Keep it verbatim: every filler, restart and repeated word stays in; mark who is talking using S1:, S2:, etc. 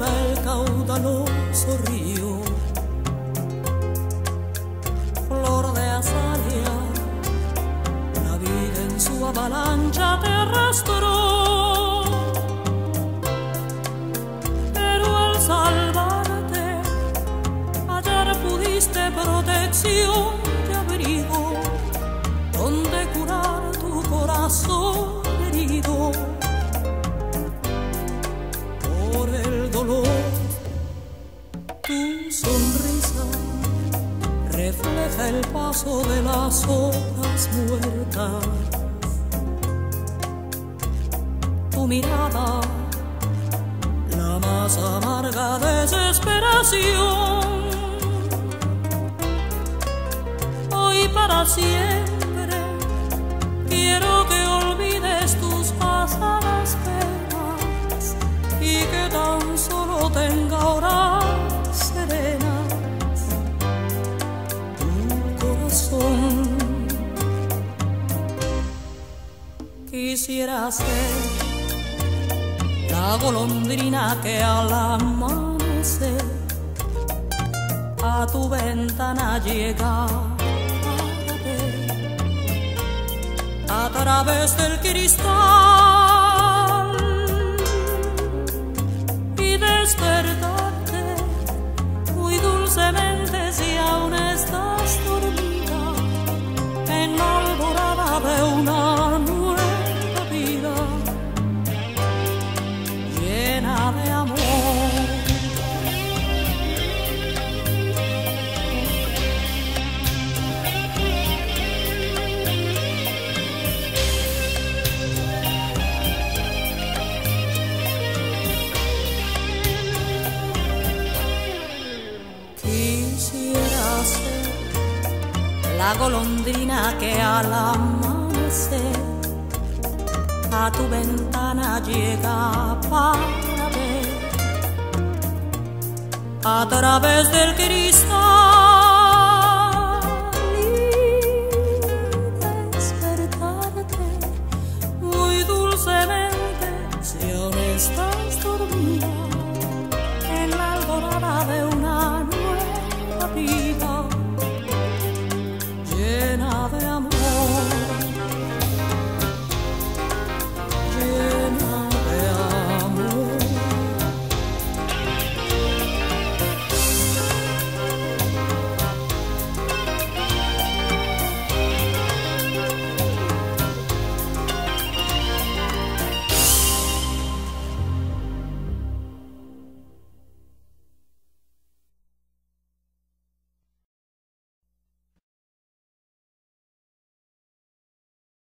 S1: revuelva el caudaloso río, flor de azalea, la vida en su avalancha te arrastró, pero al salvarte hallar pudiste protección y abrigo, donde curar tu corazón herido por el dolor. Tu sonrisa refleja el paso de las horas muertas, tu mirada la más amarga desesperación. Hoy para siempre quiero que olvides tus pasadas penas y que tan solo tenga horas serenas tu corazón. Quisiera ser la golondrina que al amanecer a tu ventana llega a través del cristal y despertarte muy dulcemente si aún estás dormida en la alborada de una nueva vida llena de amor. Quisiera ser la golondrina que al amanecer a tu ventana llega para ver a través del cristal